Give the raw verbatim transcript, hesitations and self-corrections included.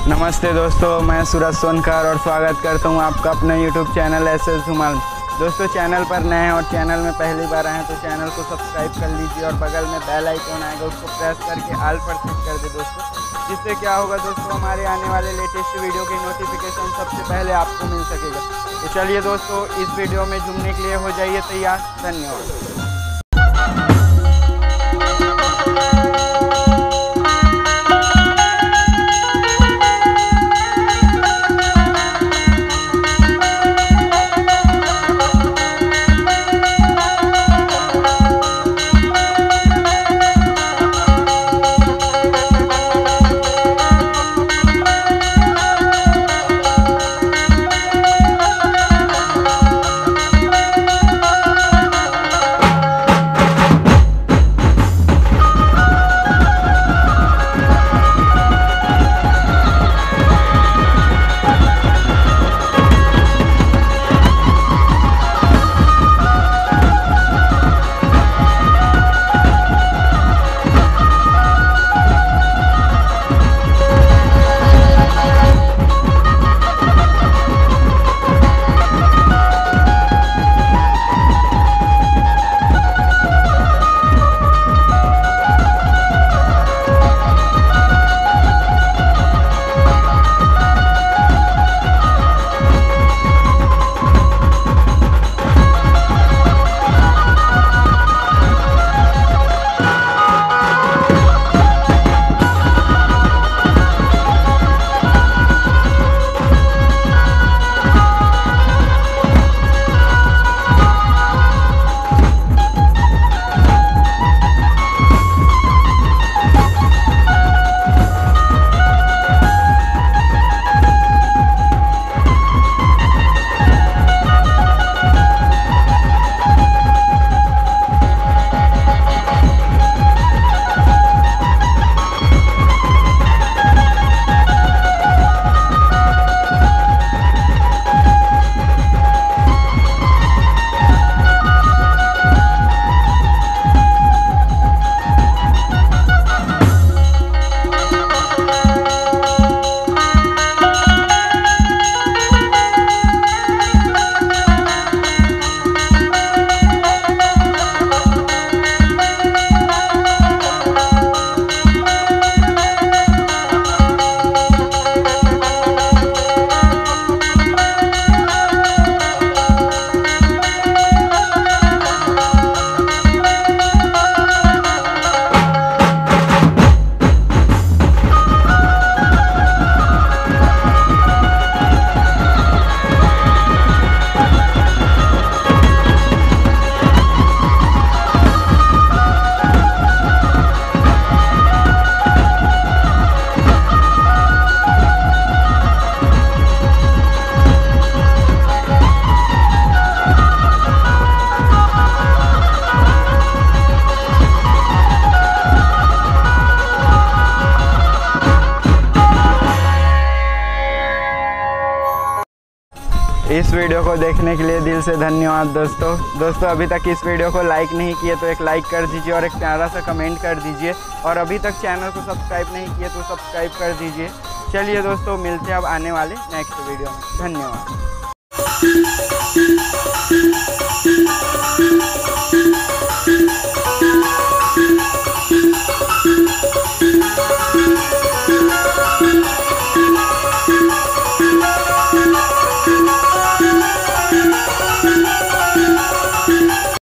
नमस्ते दोस्तों, मैं सूरज सोनकर और स्वागत करता हूं आपका अपने YouTube channel S S Dhumal. दोस्तों, चैनल पर नए हैं और चैनल में पहली बार आए हैं तो चैनल को सब्सक्राइब कर लीजिए और बगल में बेल आइकन आएगा, उसको प्रेस करके ऑल पर क्लिक कर दे दोस्तों। जिससे क्या होगा दोस्तों, हमारे आने वाले लेटेस्ट वीडियो की नोटिफिकेशन सबसे पहले आपको मिल सकेगा। तो चलिए दोस्तों, इस वीडियो में झूमने के लिए हो जाइए तैयार। धन्यवाद। इस वीडियो को देखने के लिए दिल से धन्यवाद दोस्तों। दोस्तों, अभी तक इस वीडियो को लाइक नहीं किए तो एक लाइक कर दीजिए और एक प्यारा सा कमेंट कर दीजिए, और अभी तक चैनल को सब्सक्राइब नहीं किए तो सब्सक्राइब कर दीजिए। चलिए दोस्तों, मिलते हैं अब आने वाले नेक्स्ट वीडियो में। धन्यवाद।